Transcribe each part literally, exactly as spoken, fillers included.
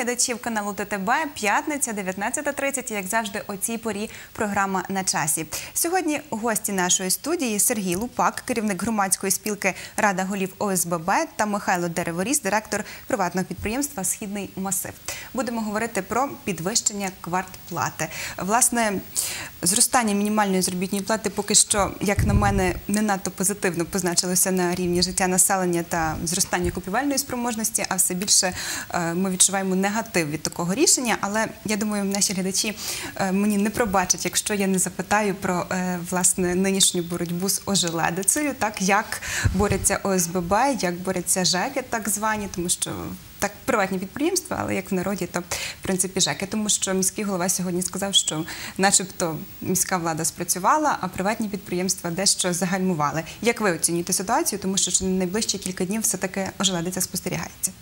глядачів каналу Т Т Б. П'ятниця, дев'ятнадцята тридцять, як завжди, о цій порі програма «На часі». Сьогодні гості нашої студії Сергій Лупак, керівник громадської спілки «Рада голів О С Б Б» та Михайло Дереворіс, директор приватного підприємства «Східний масив». Будемо говорити про підвищення квартплати. Власне, зростання мінімальної заробітної плати поки що, як на мене, не надто позитивно позначилося на рівні життя населення та зростання купівельної спроможності, а все більше ми відчуваємо негатив від такого рішення. Але я думаю, наші глядачі мені не пробачать, якщо я не запитаю про, власне, нинішню боротьбу з ожеледицею, так, як борються О С Б Б, як борються ЖЕКи так звані, тому що так, приватні підприємства, але як в народі, то, в принципі, ЖЕКи. Тому що міський голова сьогодні сказав, що начебто міська влада спрацювала, а приватні підприємства дещо загальмували. Як ви оцінюєте ситуацію? Тому що найближчі кілька днів все-таки ожеледиця спостерігається.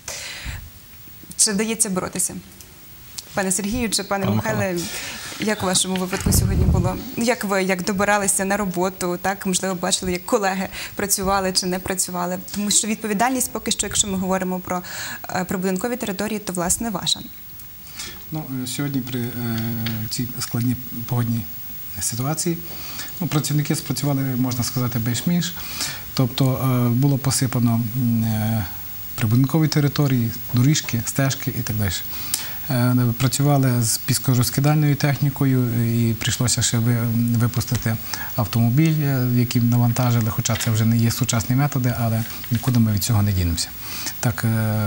Чи вдається боротися? Пане Сергію чи пане Михайле, як у вашому випадку сьогодні було? Як ви, як добиралися на роботу, так, можливо, бачили, як колеги працювали чи не працювали? Тому що відповідальність поки що, якщо ми говоримо про прибудинкові території, то, власне, ваша. Ну, сьогодні при е, цій складній погодній ситуації ну, працівники спрацювали, можна сказати, більш-менш. Тобто е, було посипано е, прибудинкові території, доріжки, стежки і так далі. Працювали з піскорозкидальною технікою і прийшлося ще випустити автомобіль, який навантажили, хоча це вже не є сучасні методи, але нікуди ми від цього не дінемося. Так,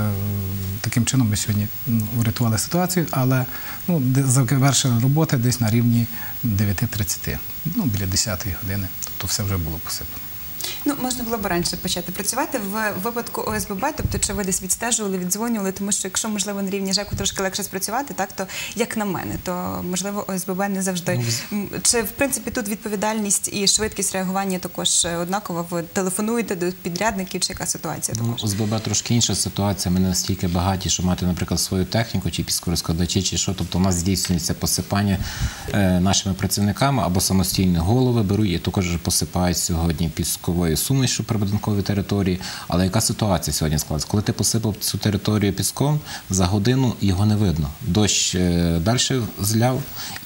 таким чином ми сьогодні врятували ситуацію, але ну, завершили роботи десь на рівні дев'яти тридцяти, ну, біля десятої години, тобто все вже було посипано. Ну, можна було б раніше почати працювати в випадку О С Б Б, тобто чи ви десь відстежували, віддзвонювали, тому що якщо, можливо, на рівні ЖЕКу трошки легше спрацювати, так, то, як на мене, то, можливо, О С Б Б не завжди. Чи, в принципі, тут відповідальність і швидкість реагування також однакова? Ви телефонуєте до підрядників, чи яка ситуація також? Ну, О С Б Б трошки інша ситуація. Ми не настільки багаті, що мати, наприклад, свою техніку, чи піскорозкладачі, чи що. Тобто у нас здійснюється посипання е, нашими працівниками або самостійні голови беруть і також посипають сьогодні пісковою сумішю прибудинкові території. Але яка ситуація сьогодні складається? Коли ти посипав цю територію піском, за годину його не видно. Дощ е, далі зляв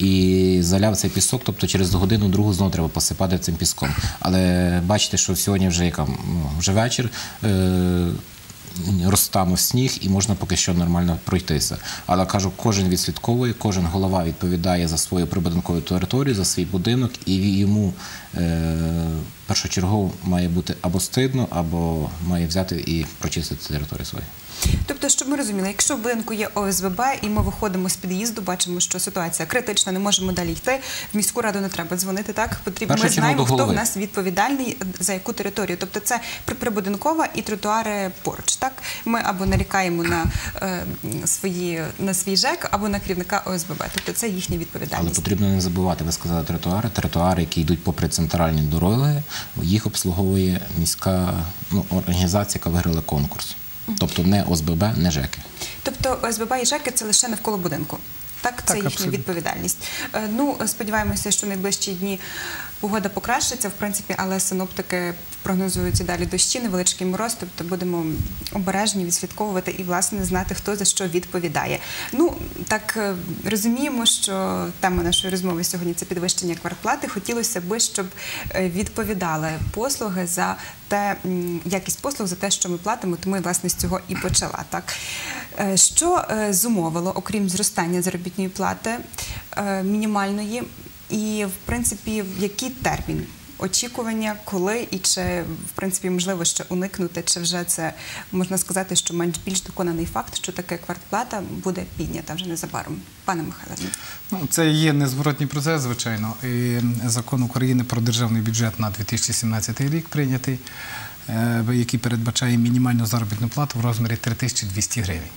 і заляв цей пісок, тобто через годину-другу знову треба посипати цим піском. Але бачите, що сьогодні вже, яка, ну, вже вечір, е, розтанув сніг і можна поки що нормально пройтися. Але, кажу, кожен відслідковує, кожен голова відповідає за свою прибудинкову територію, за свій будинок, і йому е, першочергово має бути або стидно, або має взяти і прочистити територію свою. Тобто, щоб ми розуміли, якщо в будинку є О С Б Б і ми виходимо з під'їзду, бачимо, що ситуація критична, не можемо далі йти, в міську раду не треба дзвонити, так? Потрібно, ми знаємо, хто в нас відповідальний за яку територію. Тобто це прибудинкова і тротуари поруч, так? Ми або нарікаємо на, е, свої, на свій ЖЕК, або на керівника О С Б Б. Тобто це їхня відповідальність. Але потрібно не забувати, ви сказали, тротуари. Тротуари, які йдуть попри центральні дороги, їх обслуговує міська ну, організація, яка виграла конкурс. Тобто не О С Б Б, не ЖЕКи. Тобто О С Б Б і ЖЕКи – це лише навколо будинку? Так, це їхня абсолютно відповідальність. Ну, сподіваємося, що в найближчі дні погода покращиться, в принципі, але синоптики прогнозують і далі дощі, невеличкий мороз, тобто будемо обережні, відслідковувати і, власне, знати, хто за що відповідає. Ну, так, розуміємо, що тема нашої розмови сьогодні – це підвищення квартплати. Хотілося б, щоб відповідали послуги за те, якість послуг, за те, що ми платимо, тому, власне, з цього і почала. Так. Що зумовило, окрім зростання заробітної плати мінімальної, і, в принципі, який термін очікування, коли і чи, в принципі, можливо ще уникнути, чи вже це, можна сказати, що менш більш доконаний факт, що така квартплата буде піднята вже незабаром? Пане Михайле. Ну, це є незворотній процес, звичайно. І Закон України про державний бюджет на дві тисячі сімнадцятий рік прийнятий, який передбачає мінімальну заробітну плату в розмірі три тисячі двісті гривень.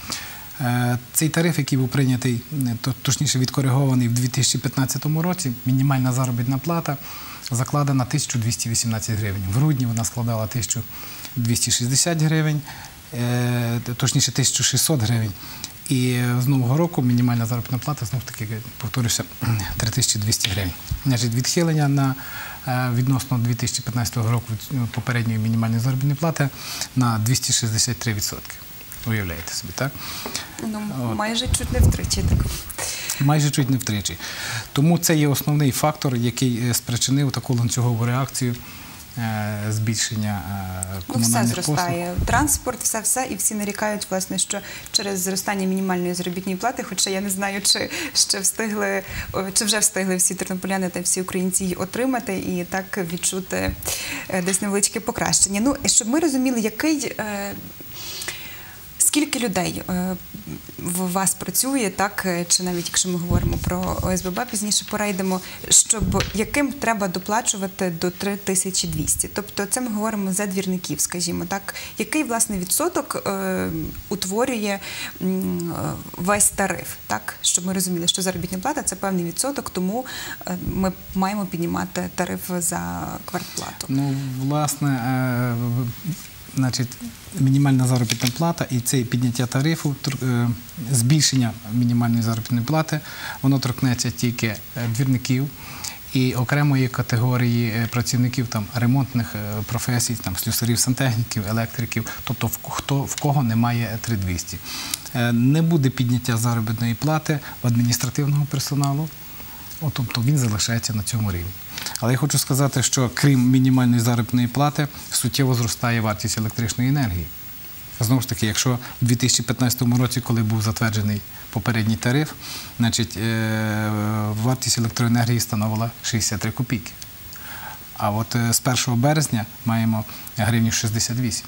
Цей тариф, який був прийнятий, точніше відкоригований в дві тисячі п'ятнадцятому році, мінімальна заробітна плата закладена тисячу двісті вісімнадцять гривень. В грудні вона складала тисячу двісті шістдесят гривень, точніше тисячу шістсот гривень. І з нового року мінімальна заробітна плата, знову таки, повторюся, три тисячі двісті гривень. Значить, відхилення на відносно дві тисячі п'ятнадцятого року попередньої мінімальної заробітної плати на двісті шістдесят три відсотки. Уявляєте собі, так? Ну, майже чуть не втричі. Так. Майже чуть не втричі. Тому це є основний фактор, який спричинив таку ланцюгову реакцію збільшення Ну, комунальних все послуг. зростає. Транспорт, все-все, і всі нарікають, власне, що через зростання мінімальної заробітної плати, хоча я не знаю, чи ще встигли, чи вже встигли всі тернополяни та всі українці її отримати і так відчути е, десь невеличке покращення. Ну, щоб ми розуміли, який... е, Скільки людей е, в вас працює, так, е, чи навіть якщо ми говоримо про О С Б Б, пізніше перейдемо, щоб яким треба доплачувати до три тисячі двісті. Тобто це ми говоримо за двірників, скажімо так. Який, власне, відсоток е, утворює м, е, весь тариф, так? Щоб ми розуміли, що заробітна плата – це певний відсоток, тому е, ми маємо піднімати тариф за квартплату. Ну, власне, е, значить, мінімальна заробітна плата і це підняття тарифу, тр- е, збільшення мінімальної заробітної плати, воно торкнеться тільки е, двірників і окремої категорії е, працівників там, ремонтних е, професій, там, слюсарів, сантехніків, електриків, тобто в, хто, в кого немає три тисячі двісті. Е, не буде підняття заробітної плати в адміністративного персоналу, О, тобто він залишається на цьому рівні. Але я хочу сказати, що крім мінімальної заробітної плати, суттєво зростає вартість електричної енергії. Знову ж таки, якщо в дві тисячі п'ятнадцятому році, коли був затверджений попередній тариф, значить, е- вартість електроенергії становила шістдесят три копійки. А от е- з першого березня маємо гривню шістдесят вісім.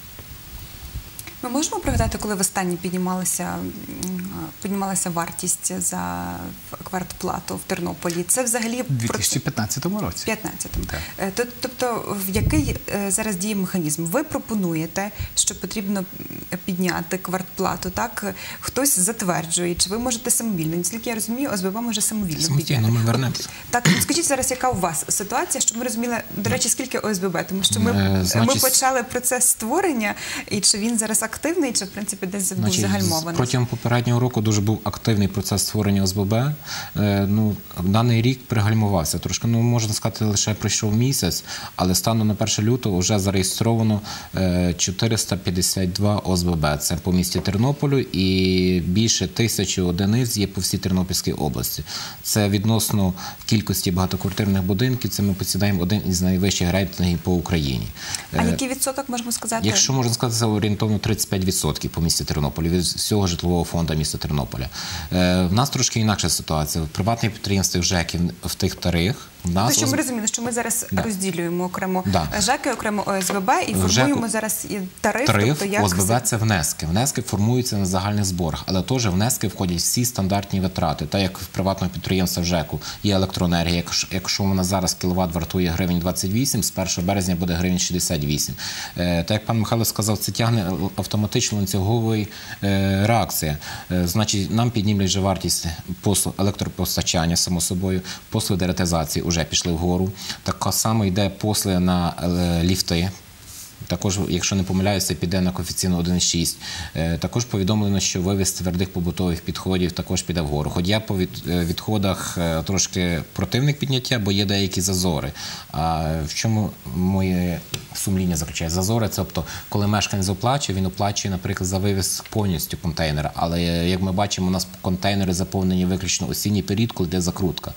Ми можемо пригадати, коли востаннє піднімалася, м, піднімалася вартість за квартплату в Тернополі? Це взагалі У дві тисячі п'ятнадцятому році. п'ятнадцятому. Так. Е, то- Тобто, в який е, зараз діє механізм? Ви пропонуєте, що потрібно підняти квартплату, так? Хтось затверджує, чи ви можете самовільно? Наскільки я розумію, О С Б Б може самовільно Самостійно, підняти. ми вернемося. Так, ну, скажіть зараз, яка у вас ситуація, щоб ми розуміли, до речі, скільки О С Б Б? Тому що ми, Е, значить, ми почали процес створення, і чи він зараз активний, чи, в принципі, десь був Значить, загальмований? Протягом попереднього року дуже був активний процес створення О С Б Б. Е, ну, даний рік пригальмувався трошки. Ну, можна сказати, лише пройшов місяць, але станом на перше лютого вже зареєстровано е, чотириста п'ятдесят два О С Б Б. Це по місті Тернополю і більше тисячі одиниць є по всій Тернопільській області. Це відносно кількості багатоквартирних будинків, це ми посідаємо один із найвищих рейтингів по Україні. А Е, який відсоток, можемо сказати? Якщо можна сказати, це орієнтовно тридцять п'ять відсотків по місті Тернополі від всього житлового фонду міста Тернополя. Е, в нас трошки інакша ситуація. В приватних підприємствах ЖЕКів в тих тарифах в нас То, що ми оз- розуміли, що ми зараз Да. розділюємо окремо Да. ЖЕКи, окремо О С Б Б і В формуємо ЖЕКу зараз і тариф, Тариф тобто як... О С Б Б – це внески. Внески формуються на загальних зборах, але теж внески входять всі стандартні витрати. Так як в приватного підприємства ЖЕКу є електроенергія, якщо- якщо вона зараз кіловат вартує гривень двадцять вісім, з першого березня буде гривень шістдесят вісім. Е, Так як пан Михайло сказав, це тягне автоматично ланцюгової е, реакція. Е, Значить, нам піднімуть вже вартість послуг електропостачання, само собою, послуги деретизації вже пішли вгору. Так само йде послуги на е, ліфти. Також, якщо не помиляюся, піде на коефіцієнт один цілих шість. Е, Також повідомлено, що вивіз твердих побутових підходів також піде вгору. Хоч я по від- е, відходах е, трошки противник підняття, бо є деякі зазори. А в чому моє сумління заключає? Зазори – це, тобто, коли мешканець оплачує, він оплачує, наприклад, за вивіз повністю контейнера. Але, е, як ми бачимо, у нас контейнери заповнені виключно осінній період, коли йде закрутка.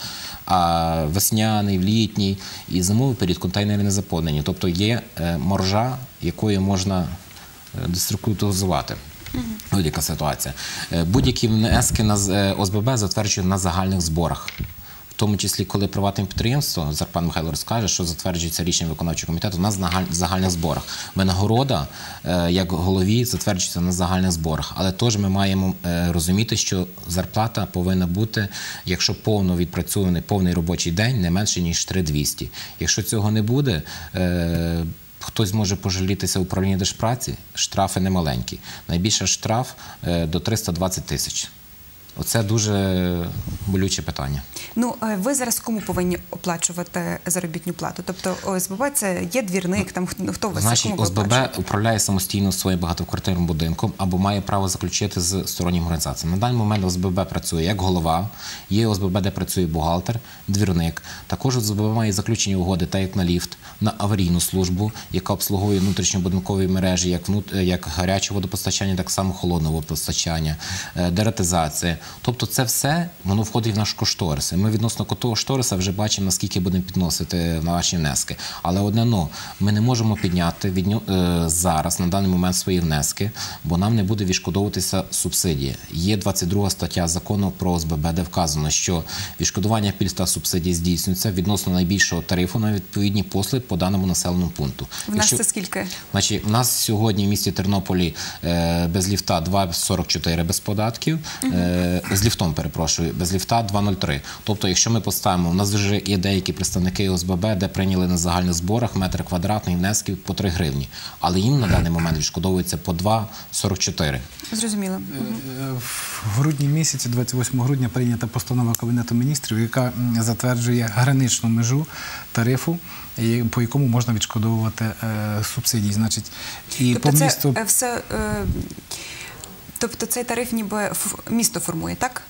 А весняний, літній і зимовий період контейнери не заповнені. Тобто є е, маржа, якою можна е, деструктуризувати. Будь-яка ситуація. Е, Будь-які внески на з- е, О С Б Б затверджують на загальних зборах. В тому числі, коли приватне підприємство, зараз пан Михайло розкаже, що затверджується рішенням виконавчого комітету, у нас на галь- загальних зборах. Винагорода, е, як голові, затверджується на загальних зборах. Але теж ми маємо е, розуміти, що зарплата повинна бути, якщо повно відпрацьований повний робочий день, не менше, ніж три тисячі двісті. Якщо цього не буде, е, хтось може пожалітися в управлінні держпраці, штрафи немаленькі. Найбільший штраф е, до триста двадцять тисяч. Оце дуже болюче питання. Ну, е, ви зараз кому повинні оплачувати заробітну плату? Тобто ОСББ – це є двірник, там хто хто у вас, Значить, кому ви ОСББ оплачуєте? управляє самостійно своїм багатоквартирним будинком або має право заключити з стороннім організаціями. На даний момент ОСББ працює як голова, є ОСББ, де працює бухгалтер, двірник. Також ОСББ має заключені угоди, так як на ліфт, на аварійну службу, яка обслуговує внутрішньобудинкові мережі, як, внут... як гаряче водопостачання, так само холодне водопостачання, дератизація. Тобто це все, воно входить в наш кошторис. І ми відносно того кошториса вже бачимо, наскільки будемо підносити наші внески. Але одне но, ми не можемо підняти від нього, е, зараз, на даний момент, свої внески, бо нам не буде відшкодовуватися субсидія. Є двадцять друга стаття закону про ОСББ, де вказано, що відшкодування пільг та субсидій здійснюється відносно найбільшого тарифу на відповідні послуги по даному населеному пункту. В нас Якщо- це скільки? Значить, у нас сьогодні в місті Тернополі е, без ліфта два сорок чотири без податків, е, з ліфтом, перепрошую, без ліфта два нуль три. Тобто, якщо ми поставимо, у нас вже є деякі представники ОСББ, де прийняли на загальних зборах метр квадратний внесків по три гривні, але їм на даний момент відшкодовується по два сорок чотири. Зрозуміло. Е, В грудні місяці, двадцять восьмого грудня, прийнята постанова Кабінету міністрів, яка м, затверджує граничну межу тарифу, і- по якому можна відшкодовувати е, субсидії. Значить, і Тобто по це місту е, все, е, тобто цей тариф ніби ф- місто формує, так?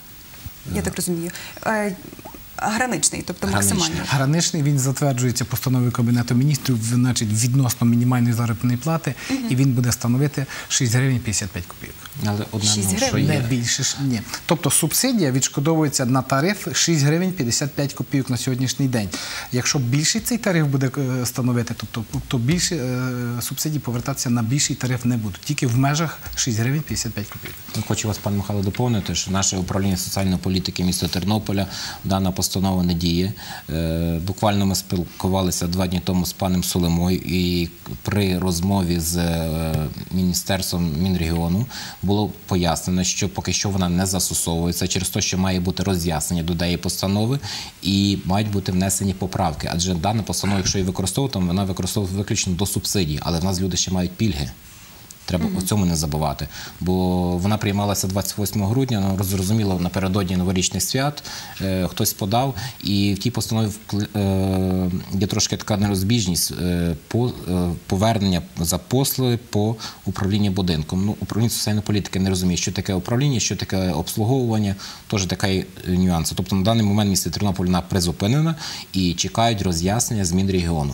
Я так розумію. Е, Граничний, тобто Граничний. максимальний. граничний, він затверджується постановою Кабінету міністрів, значить, відносно мінімальної заробітної плати, і він буде становити шість гривень п'ятдесят п'ять копійок. Але одне шість ну, що гривень? Не є. більше ж ні. Тобто субсидія відшкодовується на тариф шість гривень п'ятдесят п'ять копійок на сьогоднішній день. Якщо більший цей тариф буде е, становити, тобто то більше е, субсидій повертатися на більший тариф не будуть. Тільки в межах шість гривень п'ятдесят п'ять копійок. Ну, Хочу вас, пане Михайло, доповнити, що наше управління соціальної політики міста Тернополя дана постанова не діє. Е, Буквально ми спілкувалися два дні тому з паном Сулимою, і при розмові з е, Міністерством Мінрегіону було пояснено, що поки що вона не застосовується через те, що має бути роз'яснення до деї постанови і мають бути внесені поправки. Адже дана постанова, якщо її використовувати, вона використовується виключно до субсидій, але в нас люди ще мають пільги. Треба у цьому не забувати. Бо вона приймалася двадцять восьмого грудня, ну, зрозуміло, напередодні новорічних свят, е, хтось подав, і в тій постанові вкл- е, є трошки така нерозбіжність е, по, е, повернення за послуги по управлінню будинком. Ну, управління соціальної політики не розуміє, що таке управління, що таке обслуговування, теж такий нюанс. Тобто на даний момент місто Тернополь вона призупинена і чекають роз'яснення з Мінрегіону.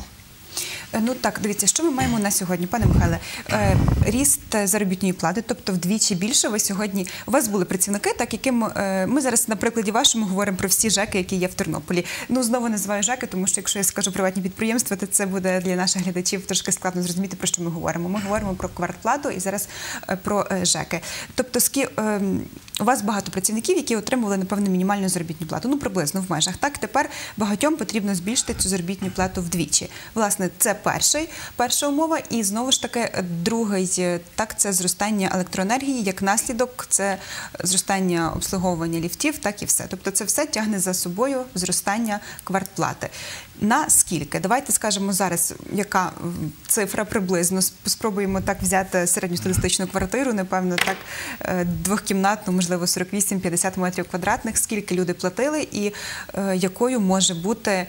Е, Ну так, дивіться, що ми маємо на сьогодні, пане Михайле? Е, Ріст заробітної плати, тобто вдвічі більше. Ви сьогодні у вас були працівники, так яким е, ми зараз на прикладі вашому говоримо про всі ЖЕКи, які є в Тернополі. Ну знову називаю ЖЕКи, тому що якщо я скажу приватні підприємства, то це буде для наших глядачів трошки складно зрозуміти, про що ми говоримо. Ми говоримо про квартплату і зараз е, про е, ЖЕКи. Тобто, скі, е, у вас багато працівників, які отримували, напевно, мінімальну заробітну плату. Ну, приблизно в межах. Так, тепер багатьом потрібно збільшити цю заробітну плату вдвічі. Власне, це перший, перша умова. І знову ж таки, другий, так, це зростання електроенергії. Як наслідок, це зростання обслуговування ліфтів, так і все. Тобто, це все тягне за собою зростання квартплати. На скільки? Давайте скажемо зараз, яка цифра приблизно. Спробуємо так взяти середньостатистичну квартиру, напевно, так, двохкімнатну, можливо, сорок вісім - п'ятдесят метрів квадратних. Скільки люди платили і е, якою може бути м,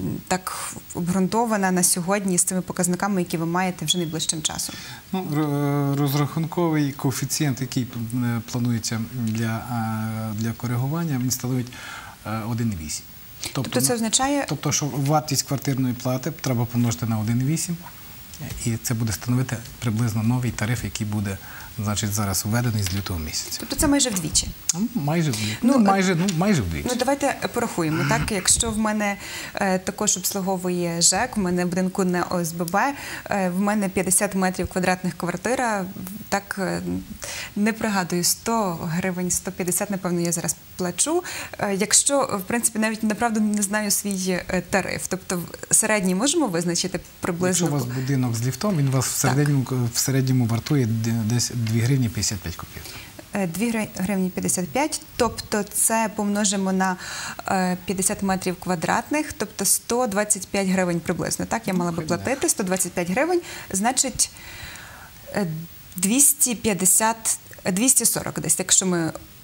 так обґрунтована на сьогодні з цими показниками, які ви маєте вже найближчим часом? Ну, ро- розрахунковий коефіцієнт, який е, планується для, е, для коригування, він становить е, один цілих вісім. Тобто це означає... Тобто, що вартість квартирної плати треба помножити на один цілих вісім, і це буде становити приблизно новий тариф, який буде, значить, зараз введений з лютого місяця. Тобто це майже вдвічі? Ну, майже вдвічі. Ну, Ну, майже, ну, майже вдвічі. Ну, давайте порахуємо. Так, якщо в мене е, також обслуговує ЖЕК, в мене в будинку не ОСББ, е, в мене п'ятдесят метрів квадратних квартира, так, е, не пригадую, сто гривень, сто п'ятдесят, напевно, я зараз плачу. Е, якщо, в принципі, навіть, направду, не знаю свій е, тариф, тобто середній можемо визначити приблизно? Якщо у вас будинок з ліфтом, він у вас в середньому, в середньому вартує десь дві гривні п'ятдесят п'ять копійок. дві гривні п'ятдесят п'ять, тобто це помножимо на е, п'ятдесят метрів квадратних, тобто сто двадцять п'ять гривень приблизно. Так, я мала би платити, сто двадцять п'ять гривень, значить е, двісті п'ятдесят, двісті сорок десь, якщо ми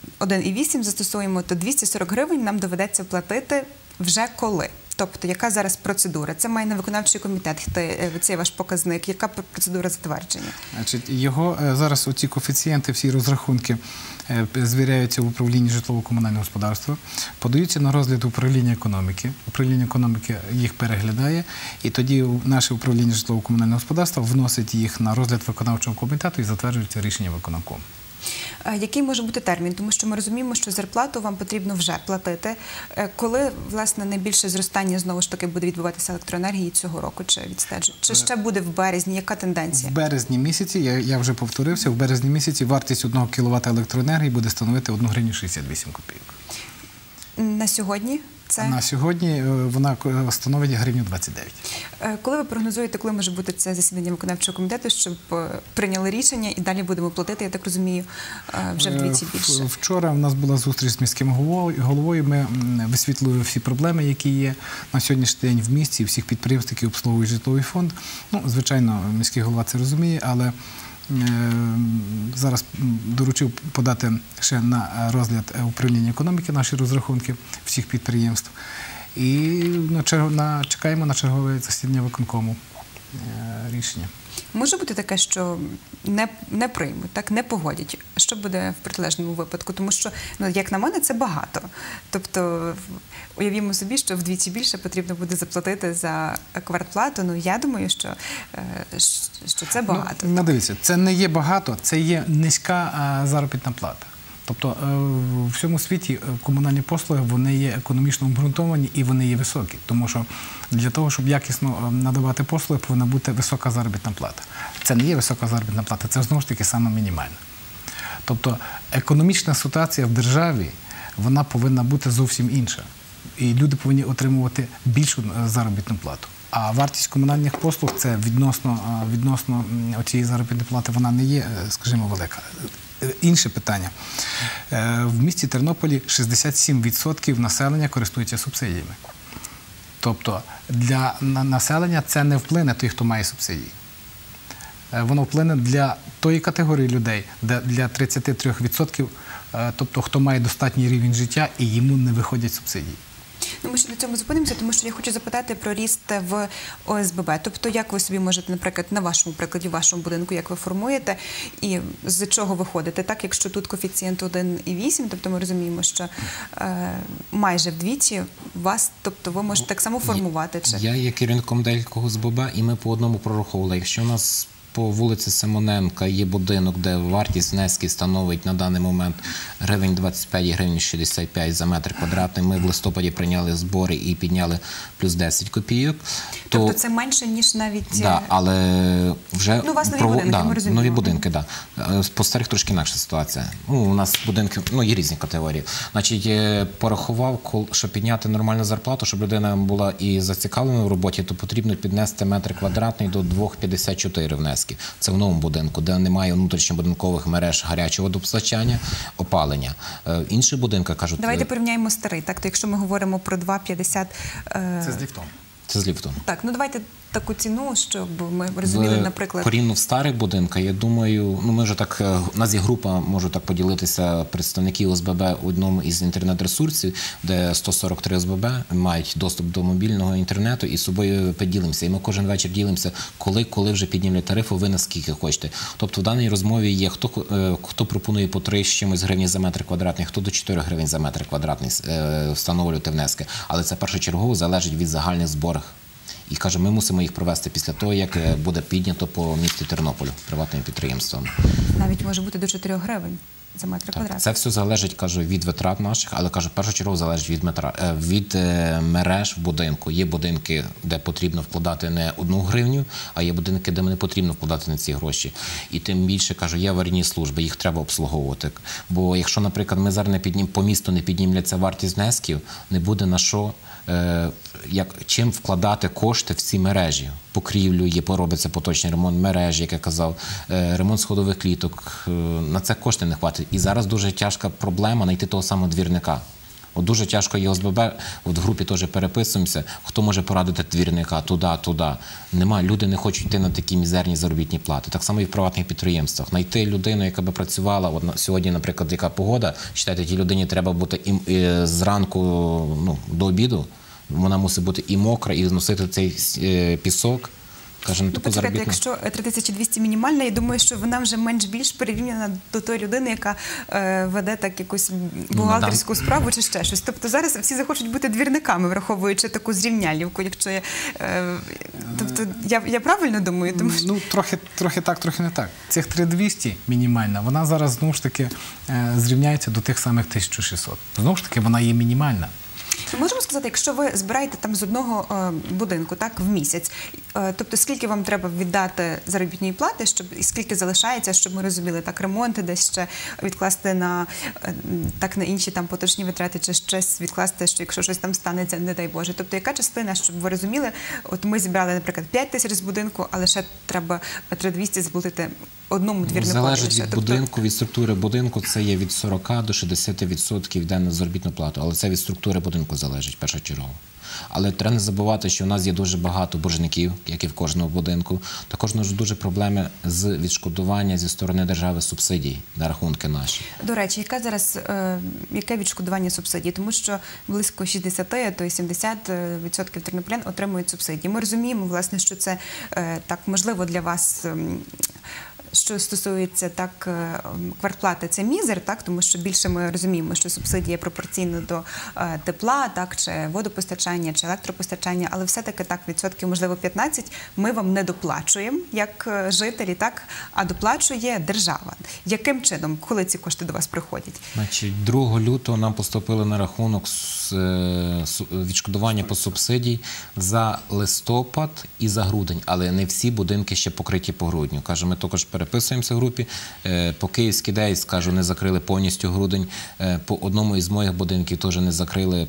один і вісім застосуємо, то двісті сорок гривень нам доведеться платити вже коли? Тобто, яка зараз процедура? Це має на виконавчий комітет, цей ваш показник. Яка процедура затвердження? Значить, його е, зараз оці коефіцієнти, всі розрахунки е, звіряються в управлінні житлово-комунального господарства, подаються на розгляд управління економіки. Управління економіки їх переглядає, і тоді наше управління житлово-комунального господарства вносить їх на розгляд виконавчого комітету і затверджується рішення виконавкому. Який може бути термін? Тому що ми розуміємо, що зарплату вам потрібно вже платити. Коли, власне, найбільше зростання, знову ж таки, буде відбуватися електроенергії цього року? Чи відстежує? Чи ще буде в березні? Яка тенденція? В березні місяці, я, я вже повторився, в березні місяці вартість одного кіловата електроенергії буде становити одну гривню шістдесят вісім копійок. На сьогодні? Це... На сьогодні вона становить гривню двадцять дев'ять. Коли ви прогнозуєте, коли може бути це засідання виконавчого комітету, щоб прийняли рішення і далі будемо платити, я так розумію, вже вдвічі більше? Вчора у нас була зустріч з міським головою, ми висвітлили всі проблеми, які є на сьогоднішній день в місті, всіх підприємств, які обслуговують житловий фонд. Ну, звичайно, міський голова це розуміє, але зараз доручив подати ще на розгляд управління економіки наші розрахунки всіх підприємств. І чекаємо на чергове засідання виконкому рішення. Може бути таке, що не, не приймуть, так, не погодять. Що буде в протилежному випадку? Тому що, ну, як на мене, це багато. Тобто, уявімо собі, що вдвічі більше потрібно буде заплатити за квартплату. Ну, я думаю, що, що це багато. Ну, дивіться, це не є багато, це є низька заробітна плата. Тобто в всьому світі комунальні послуги, вони є економічно обґрунтовані і вони є високі. Тому що для того, щоб якісно надавати послуги, повинна бути висока заробітна плата. Це не є висока заробітна плата, це знову ж таки саме мінімальна. Тобто економічна ситуація в державі, вона повинна бути зовсім інша. І люди повинні отримувати більшу заробітну плату. А вартість комунальних послуг, це відносно, відносно цієї заробітної плати, вона не є, скажімо, велика. Інше питання. В місті Тернополі шістдесят сім відсотків населення користується субсидіями. Тобто для населення це не вплине той, хто має субсидії. Воно вплине для тої категорії людей, для тридцять три відсотків, тобто хто має достатній рівень життя і йому не виходять субсидії. Ну, ми ще до цього зупинимося, тому що я хочу запитати про ріст в О С Б Б. Тобто, як ви собі можете, наприклад, на вашому прикладі, в вашому будинку, як ви формуєте і з чого виходите? Так, якщо тут коефіцієнт один і вісім, тобто ми розуміємо, що е, майже вдвічі вас, тобто ви можете так само формувати. Чи? Я є керівником декількох О С Б Б, і ми по одному прораховували. Якщо у нас по вулиці Симоненка є будинок, де вартість внесків становить на даний момент гривень двадцять п'ять, гривень шістдесят п'ять за метр квадратний. Ми в листопаді прийняли збори і підняли плюс десять копійок. Тобто то, це менше, ніж навіть... Так, да, але вже... Ну, у вас нові будинки, да, ми розуміємо. Нові будинки, так. Да. По старих трошки інакша ситуація. Ну, у нас будинки, ну, є різні категорії. Значить, порахував, щоб підняти нормальну зарплату, щоб людина була і зацікавлена в роботі, то потрібно піднести метр квадратний до два п'ятдесят чотири внески. Це в новому будинку, де немає внутрішньобудинкових мереж гарячого водопостачання, опалення. В інших будинках кажуть... Давайте порівняємо старий. Так, то якщо ми говоримо про два п'ятдесят... Е... Це з ліфтом. Це з ліфтом. Так, ну давайте таку ціну, щоб ми розуміли, наприклад... Порівняно в старих будинках, я думаю, ну ми вже так, у нас є група, можу так поділитися, представників О С Б Б у одному із інтернет-ресурсів, де сто сорок три О С Б Б мають доступ до мобільного інтернету і з собою поділимося. І ми кожен вечір ділимося, коли, коли вже піднімлять тарифи, ви наскільки хочете. Тобто в даній розмові є, хто, хто пропонує по три з чимось гривні за метр квадратний, хто до чотирьох гривень за метр квадратний встановлювати внески. Але це першочергово залежить від загальних зборів. І, каже, ми мусимо їх провести після того, як буде піднято по місті Тернополю приватним підприємством. Навіть може бути до чотирьох гривень за метр квадратний. Це все залежить, кажу, від витрат наших, але, кажу, першочергово залежить від, метра, від мереж в будинку. Є будинки, де потрібно вкладати не одну гривню, а є будинки, де не потрібно вкладати на ці гроші. І тим більше, кажу, є аварійні служби, їх треба обслуговувати. Бо якщо, наприклад, ми зараз не піднім, по місту не піднімляться вартість внесків, не буде на що, е, як, чим вкладати кошти в ці мережі. Покрівлю, є, поробиться поточний ремонт мережі, як я казав, е, ремонт сходових кліток. Е, на це кошти не хватить. І зараз дуже тяжка проблема знайти того самого двірника. От дуже тяжко є ОСББ, от в групі теж переписуємося, хто може порадити двірника туди, туди. Нема, люди не хочуть йти на такі мізерні заробітні плати. Так само і в приватних підприємствах. Знайти людину, яка би працювала, от на- сьогодні, наприклад, яка погода, вважайте, тій людині треба бути і, і зранку ну, до обіду, вона мусить бути і мокра, і носити цей е, пісок. Каже, на Ну, таку почекайте, заробітну. якщо три тисячі двісті мінімальна, я думаю, що вона вже менш-більш порівняна до тої людини, яка е, веде так якусь бухгалтерську справу чи ще щось. Тобто зараз всі захочуть бути двірниками, враховуючи таку зрівнялівку. Якщо я, е, тобто я, я правильно думаю? Тому що... Ну, трохи, трохи так, трохи не так. Цих три тисячі двісті мінімальна, вона зараз, знову ж таки, е, зрівняється до тих самих тисяча шістсот. Знову ж таки, вона є мінімальна. Ми можемо сказати, якщо ви збираєте там з одного е, будинку так в місяць, е, тобто скільки вам треба віддати заробітної плати, щоб і скільки залишається, щоб ми розуміли так ремонти, десь ще відкласти на е, так на інші там поточні витрати, чи щось відкласти, що якщо щось там станеться, не дай Боже. Тобто яка частина, щоб ви розуміли, от ми зібрали, наприклад, п'ять тисяч з будинку, але ще треба три тисячі двісті заплатити одному двірнику. Залежить лише. від Тобто- будинку, від структури будинку. Це є від сорока до шістдесяти відсотків йде на заробітну плату. Але це від структури будинку залежить першочергово. Але треба не забувати, що у нас є дуже багато боржників, як і в кожному будинку. Також у нас дуже проблеми з відшкодування зі сторони держави субсидій на рахунки наші. До речі, яка зараз е, яке відшкодування субсидій? Тому що близько шістдесят, а то й сімдесят відсотків тернополян отримують субсидії. Ми розуміємо, власне, що це е, так можливо для вас. ем, Що стосується так е, квартплати, це мізер, так, тому що більше ми розуміємо, що субсидія пропорційно до е, тепла, так, чи водопостачання, чи електропостачання, але все-таки так відсотків, можливо, п'ятнадцять ми вам не доплачуємо як е, жителі, так, а доплачує держава. Яким чином, коли ці кошти до вас приходять? Значить, другого лютого нам поступили на рахунок с- е, су- відшкодування по субсидій за листопад і за грудень, але не всі будинки ще покриті по грудню. Каже, ми також переписуємося в групі. Е, По Київській ДЕЙ, скажу, не закрили повністю грудень. Е, По одному із моїх будинків теж не закрили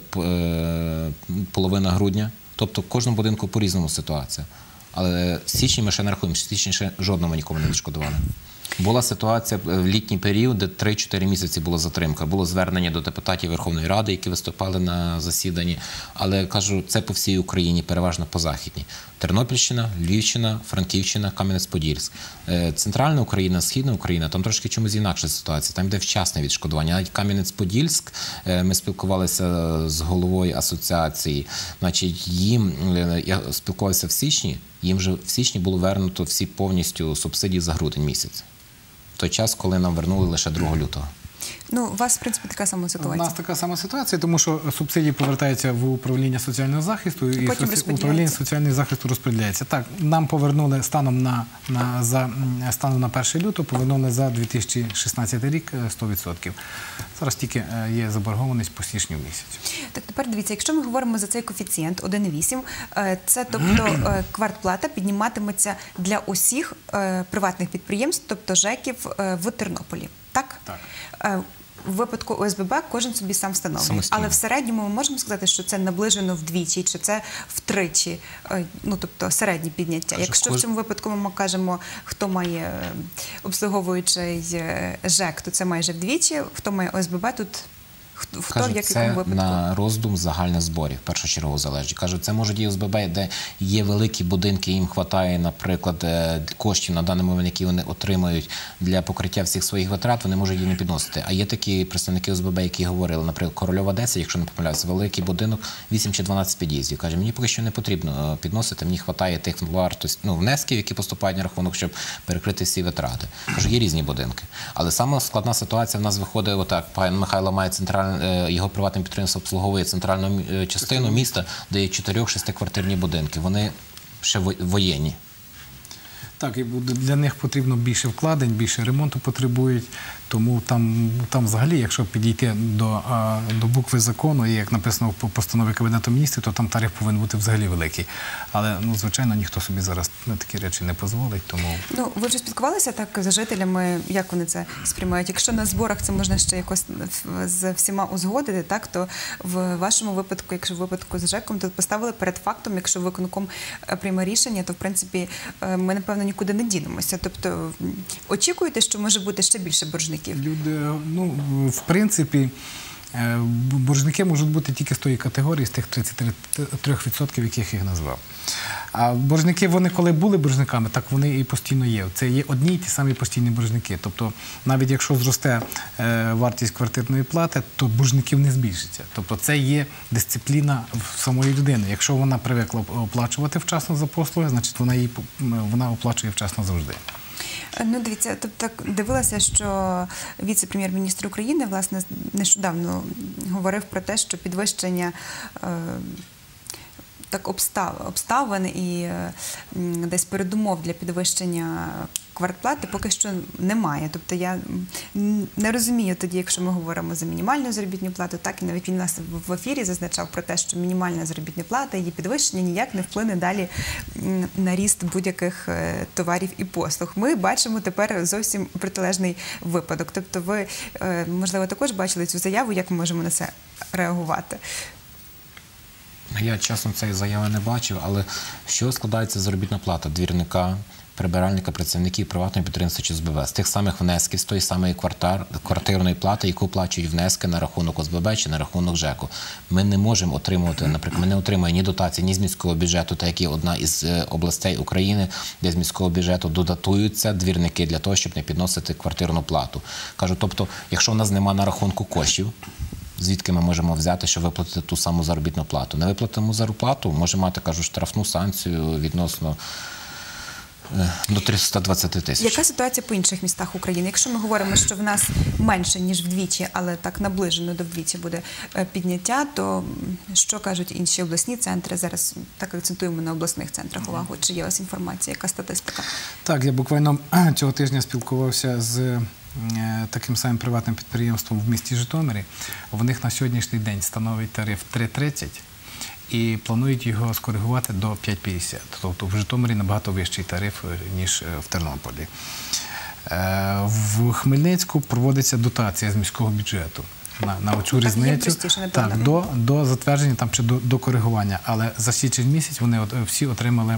е, половина грудня. Тобто в кожному будинку по-різному ситуація. Але в січні ми ще не рахуємо, в січні ще жодному нікому не відшкодували. Була ситуація в літній період, де три-чотири місяці була затримка. Було звернення до депутатів Верховної Ради, які виступали на засіданні. Але, кажу, це по всій Україні, переважно по Західній. Тернопільщина, Львівщина, Франківщина, Кам'янець-Подільськ. Е, Центральна Україна, Східна Україна, там трошки чомусь інакша ситуація. Там йде вчасне відшкодування. Навіть Кам'янець-Подільськ, е, ми спілкувалися з головою асоціації. Значить, їм, е, я спілкувався в січні, їм вже в січні було вернуто всі повністю субсидії за грудень місяць. В той час, коли нам вернули лише другого лютого. Ну, у вас, в принципі, така сама У ситуація. нас така сама ситуація, тому що субсидії повертаються в управління соціального захисту і Потім соці- розподіляється. управління соціального захисту розподіляється. Так, нам повернули станом на, на, за, м, станом на перше лютого, повернули за дві тисячі шістнадцятий рік е, сто відсотків. Зараз тільки е, є заборгованість по січню місяцю. Так, тепер дивіться, якщо ми говоримо за цей коефіцієнт один цілих вісім, е, це тобто е, квартплата підніматиметься для усіх е, приватних підприємств, тобто ЖЕКів е, в Тернополі. Так? Так. Е, В випадку ОСББ кожен собі сам встановлює. Самостійно. Але в середньому ми можемо сказати, що це наближено вдвічі, чи це втричі, е, ну тобто середнє підняття. Каже, Якщо в кож- цьому випадку ми кажемо, хто має е, обслуговуючий е, ЖЕК, то це майже вдвічі, хто має ОСББ, тут хто, хто в Кажуть, якому це випадку? на роздум загальних зборів, першочергово залежить. Кажуть, це можуть і ОСББ, де є великі будинки, їм вистачає, наприклад, е, коштів на даний момент, які вони отримують для покриття всіх своїх витрат, вони можуть її не підносити. А є такі представники ОСББ, які говорили, наприклад, Корольова десять, якщо не помиляюся, великий будинок, вісім чи дванадцять під'їздів. Каже, мені поки що не потрібно е, підносити, мені вистачає тих вартості, ну, внесків, які поступають на рахунок, щоб перекрити всі витрати. Кажу, є різні будинки. Але саме складна ситуація в нас виходить отак. Пан Михайло має центральний, його приватне підприємство обслуговує центральну е, частину міста, де є чотирьох-шестиквартирні будинки. Вони ще во- воєнні. Так, і буде- для них потрібно більше вкладень, більше ремонту потребують. Тому там, там взагалі, якщо підійти до, а, до букви закону, і як написано в постанові Кабінету Міністрів, то там тариф повинен бути взагалі великий. Але, ну, звичайно, ніхто собі зараз на такі речі не дозволить, тому... Ну, ви вже спілкувалися так з жителями, як вони це сприймають? Якщо на зборах це можна ще якось з всіма узгодити, так, то в вашому випадку, якщо в випадку з ЖЕКом, то поставили перед фактом, якщо виконком е, прийме рішення, то, в принципі, е, ми, напевно, нікуди не дінемося. Тобто, м, очікуєте, що може бути ще більше боржників? Люди, ну, в принципі, Е, Боржники можуть бути тільки з тої категорії, з тих тридцяти трьох відсотків, яких я назвав. А боржники, вони коли були боржниками, так вони і постійно є. Це є одні й ті самі постійні боржники. Тобто, навіть якщо зросте е, вартість квартирної плати, то боржників не збільшиться. Тобто, це є дисципліна самої людини. Якщо вона привикла оплачувати вчасно за послуги, значить вона, її, вона оплачує вчасно завжди. Ну, дивіться, тобто дивилася, що віце-прем'єр-міністр України, власне, нещодавно говорив про те, що підвищення е, так обстав, обставин і е, десь передумов для підвищення квартплати поки що немає. Тобто я не розумію тоді, якщо ми говоримо за мінімальну заробітну плату, так і навіть він нас в ефірі зазначав про те, що мінімальна заробітна плата, її підвищення ніяк не вплине далі на ріст будь-яких товарів і послуг. Ми бачимо тепер зовсім протилежний випадок. Тобто ви, можливо, також бачили цю заяву, як ми можемо на це реагувати? Я, чесно, цієї заяви не бачив, але що складається заробітна плата двірника, прибиральника, працівників приватної підприємства чи О С Б Б? З тих самих внесків, з тої самої квартир, квартирної плати, яку плачують внески на рахунок О С Б Б чи на рахунок ЖЕКу. Ми не можемо отримувати, наприклад, ми не отримуємо ні дотації, ні з міського бюджету, так як є одна із областей України, де з міського бюджету додатуються двірники для того, щоб не підносити квартирну плату. Кажу, тобто, якщо в нас немає на рахунку коштів, звідки ми можемо взяти, щоб виплатити ту саму заробітну плату? Не виплатимо зарплату, може мати, кажу, штрафну санкцію відносно до триста двадцять тисяч. Яка ситуація по інших містах України? Якщо ми говоримо, що в нас менше, ніж вдвічі, але так наближено до вдвічі буде підняття, то що кажуть інші обласні центри? Зараз так акцентуємо на обласних центрах увагу. Чи є у вас інформація, яка статистика? Так, я буквально цього тижня спілкувався з таким самим приватним підприємством в місті Житомирі. В них на сьогоднішній день становить тариф три тридцять і планують його скоригувати до п'ять п'ятдесят. Тобто в Житомирі набагато вищий тариф, ніж в Тернополі. В Хмельницьку проводиться дотація з міського бюджету на, на оцю так, різницю, так, до, до затвердження там, чи до, до коригування. Але за січень місяць вони от, всі отримали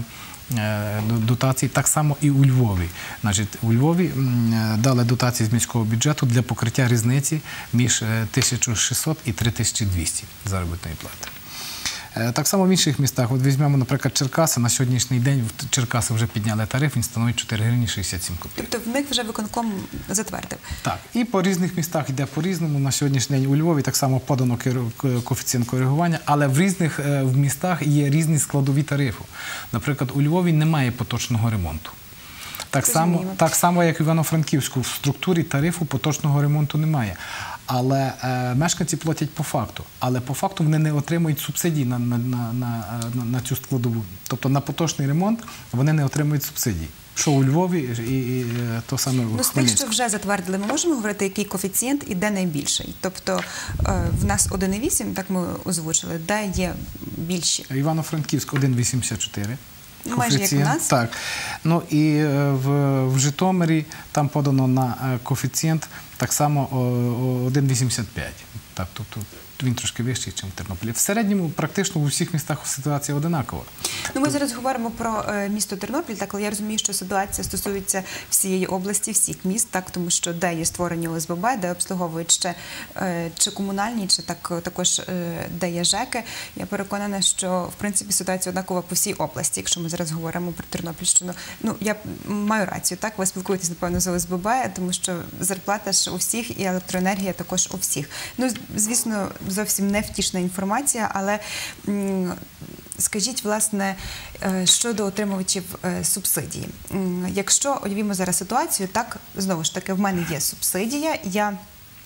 дотації, так само і у Львові. Значить, у Львові дали дотації з міського бюджету для покриття різниці між тисяча шістсот і три тисячі двісті заробітної плати. Так само в інших містах. От візьмемо, наприклад, Черкаси. На сьогоднішній день в Черкаси вже підняли тариф, він становить чотири гривні шістдесят сім копійок. Тобто в них вже виконком затвердив? Так. І по різних містах йде по-різному. На сьогоднішній день у Львові так само подано коефіцієнт коригування, але в різних в містах є різні складові тарифу. Наприклад, у Львові немає поточного ремонту. Так само, так само, як в Івано-Франківську, в структурі тарифу поточного ремонту немає. Але е, мешканці платять по факту. Але по факту вони не отримують субсидій на, на, на, на, на цю складову. Тобто на поточний ремонт вони не отримують субсидій. Що у Львові і, і то саме в Хмельницьку. Ну, з тих, що вже затвердили, ми можемо говорити, який коефіцієнт і де найбільший? Тобто е, в нас один цілих вісім, так ми озвучили, де є більші? Івано-Франківськ один цілих вісімдесят чотири. Майже як у нас. Так. Ну і в, в Житомирі там подано на коефіцієнт так само один цілих вісімдесят п'ять. Так, тобто він трошки вищий, ніж в Тернополі. В середньому практично у всіх містах ситуація одинакова. Ну, ми зараз говоримо про е, місто Тернопіль, так, але я розумію, що ситуація стосується всієї області, всіх міст, так, тому що де є створені О С Б Б, де обслуговують ще е, чи комунальні, чи так, також е, де є ЖЕКи. Я переконана, що, в принципі, ситуація однакова по всій області, якщо ми зараз говоримо про Тернопільщину. Ну, я маю рацію, так, ви спілкуєтесь, напевно, з О С Б Б, тому що зарплата ж у всіх і електроенергія також у всіх. Ну, звісно, зовсім невтішна інформація, але м, скажіть, власне, щодо отримувачів субсидії. Якщо уявімо зараз ситуацію, так, знову ж таки, в мене є субсидія, я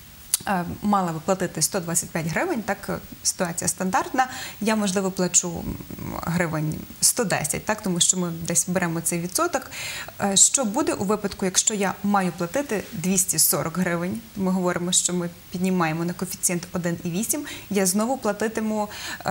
мала би платити сто двадцять п'ять гривень, так, ситуація стандартна, я, можливо, плачу гривень сто десять, так, тому що ми десь беремо цей відсоток. Що буде у випадку, якщо я маю платити двісті сорок гривень, ми говоримо, що ми піднімаємо на коефіцієнт один цілих вісім, я знову платитиму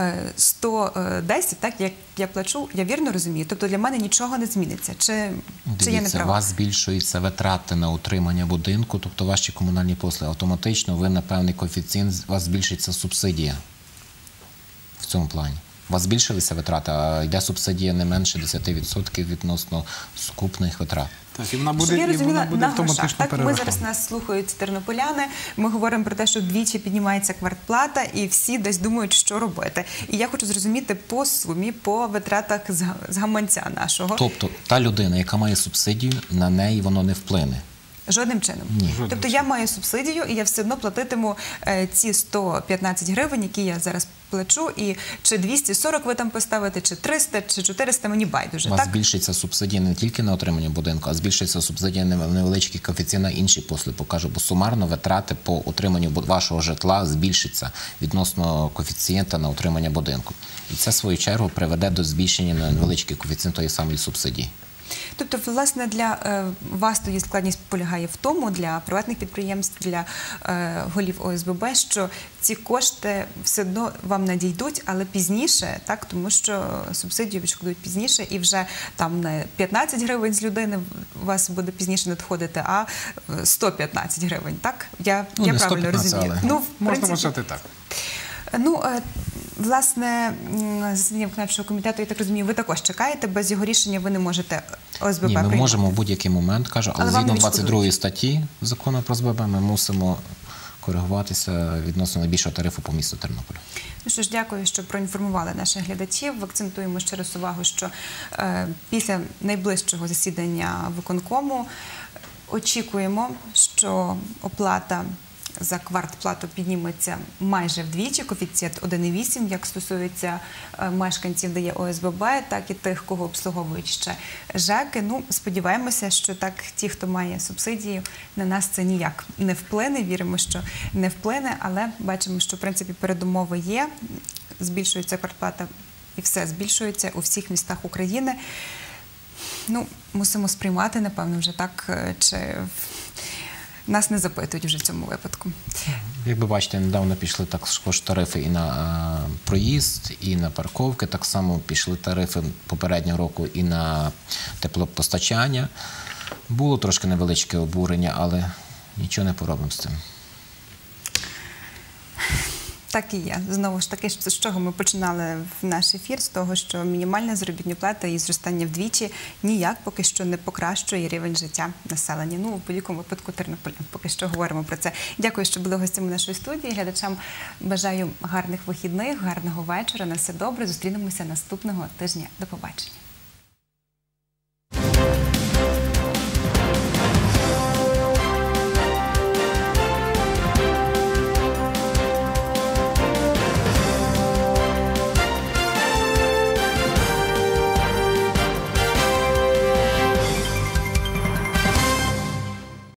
сто десять, так, як я плачу, я вірно розумію? Тобто для мене нічого не зміниться, чи, чи я не права? У вас збільшуються витрати на утримання будинку, тобто ваші комунальні послуги автоматично, ви на певний коефіцієнт, у вас збільшиться субсидія в цьому плані. У вас збільшилися витрати, а йде субсидія не менше десять відсотків відносно сукупних витрат. Так, і вона Щоб буде, я і вона розуміла, буде на грошах. автоматично Так, ми перерахована. зараз нас слухають тернополяни, ми говоримо про те, що вдвічі піднімається квартплата, і всі десь думають, що робити. І я хочу зрозуміти по сумі, по витратах з га- з гаманця нашого. Тобто та людина, яка має субсидію, на неї воно не вплине. Жодним чином. Ні. Тобто я маю субсидію, і я все одно платитиму е, ці сто п'ятнадцять гривень, які я зараз плачу, і чи двісті сорок ви там поставите, чи триста, чи чотириста, мені байдуже. У вас Так? збільшиться субсидія не тільки на отримання будинку, а збільшиться субсидія на невеличкий коефіцієнт на інші послуги. Покажу, бо сумарно витрати по утриманню бу- вашого житла збільшаться відносно коефіцієнта на утримання будинку. І це, в свою чергу, приведе до збільшення на невеличкий коефіцієнт тої самої субсидії. Тобто, власне, для е, вас тоді складність полягає в тому, для приватних підприємств, для е, голів О С Б Б, що ці кошти все одно вам надійдуть, але пізніше, так, тому що субсидію відшкодують пізніше, і вже там не п'ятнадцять гривень з людини у вас буде пізніше надходити, а сто п'ятнадцять гривень, так? Я, Ну, я не правильно сто п'ятнадцять, розумію? але- Ну, в Можна принципі, вважати так. Ну, е, власне, м, засідання виконавчого комітету, я так розумію, ви також чекаєте, без його рішення ви не можете О С Б Б Ні, ми приймати. можемо в будь-який момент, кажу, але, Але вам згідно не двадцять другої статті закону про О С Б Б ми мусимо коригуватися відносно найбільшого тарифу по місту Тернополю. Ну що ж, дякую, що проінформували наших глядачів. Акцентуємо ще раз увагу, що е, після найближчого засідання виконкому очікуємо, що оплата за квартплату підніметься майже вдвічі, коефіцієнт один цілих вісім, як стосується е, мешканців, де є О С Б Б, так і тих, кого обслуговують ще ЖЕКи. Ну, сподіваємося, що так ті, хто має субсидії, на нас це ніяк не вплине. Віримо, що не вплине, але бачимо, що в принципі передумови є. Збільшується квартплата і все збільшується у всіх містах України. Ну, мусимо сприймати, напевно, вже так, е, чи нас не запитують вже в цьому випадку. Як ви бачите, недавно пішли також тарифи і на е, проїзд, і на парковки. Так само пішли тарифи попереднього року і на теплопостачання. Було трошки невеличке обурення, але нічого не поробимо з цим. Так і є. Знову ж таки, з чого ми починали в наш ефір, з того, що мінімальна заробітна плата і зростання вдвічі ніяк поки що не покращує рівень життя населення. Ну, у будь-якому випадку тернополян. Поки що говоримо про це. Дякую, що були гостями нашої студії. Глядачам бажаю гарних вихідних, гарного вечора. На все добре. Зустрінемося наступного тижня. До побачення.